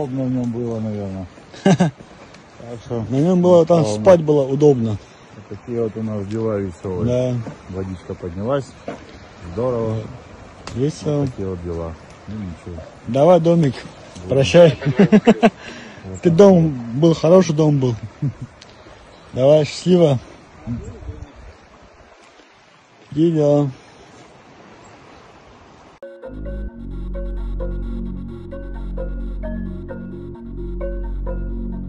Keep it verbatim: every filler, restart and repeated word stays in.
удобно в нем было, наверное. Так что, на нем было там полно. спать было удобно. Вот такие вот у нас дела веселые. Да. Водичка поднялась. Здорово. Весело. Вот такие вот дела. Ну ничего. Давай, домик. Прощай. Ты дом был, хороший дом был. Давай, счастливо. Иди, да.